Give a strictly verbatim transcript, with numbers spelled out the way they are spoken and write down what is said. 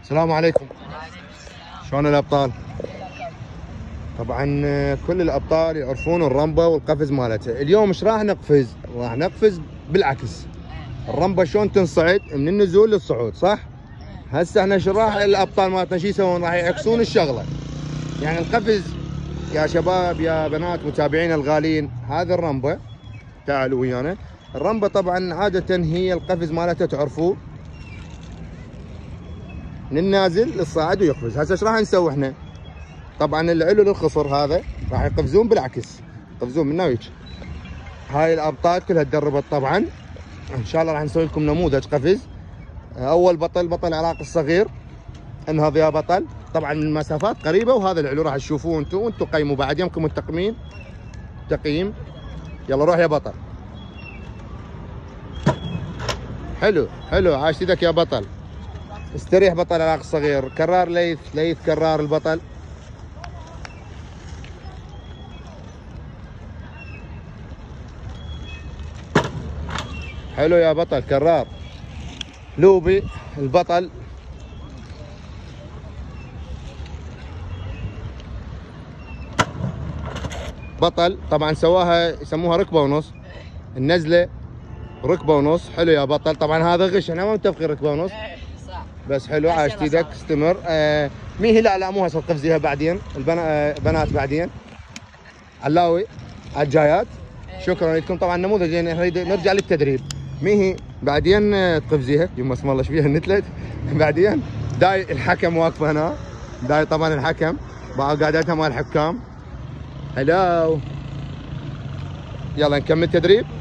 السلام عليكم. شلون الابطال؟ طبعا كل الابطال يعرفون الرمبه والقفز مالتها. اليوم ايش راح نقفز؟ راح نقفز بالعكس. الرمبه شلون تنصعد من النزول للصعود، صح؟ هسه احنا ايش راح الابطال مالتنا شو يسوون؟ راح يعكسون الشغله. يعني القفز يا شباب يا بنات متابعينا الغاليين، هذه الرمبه تعالوا ويانا. الرمبه طبعا عاده هي القفز مالتها تعرفوه من النازل للصاعد ويقفز. هسه ايش راح نسوي احنا؟ طبعا العلو للخصر هذا راح يقفزون بالعكس، يقفزون من هيك. هاي الابطال كلها تدربت طبعا. ان شاء الله راح نسوي لكم نموذج قفز. اول بطل بطل العراق الصغير، انهض يا بطل. طبعا المسافات قريبه، وهذا العلو راح تشوفوه انتم وانتم قيموا بعد يمكم التقييم تقييم. يلا روح يا بطل. حلو حلو، عاش ايدك يا بطل. استريح بطل العراق الصغير. كرار ليث ليث كرار البطل. حلو يا بطل كرار. لوبي البطل. بطل طبعا سواها يسموها ركبه ونص، النزله ركبه ونص. حلو يا بطل. طبعا هذا غش، احنا ما متفقين ركبه ونص بس. حلو عاش ايدك، استمر. آه مين هي؟ لا لا مو هسه تقفزيها بعدين البنات، بنات بعدين. علاوي الجايات. شكرا لكم. طبعا نموذج يعني نريد نرجع للتدريب. مين هي؟ بعدين تقفزيها يما اسم الله ايش فيها نتلت. بعدين داي الحكم واقفه هنا، داي طبعا الحكم قاعدتها مال الحكام. هلو يلا نكمل تدريب.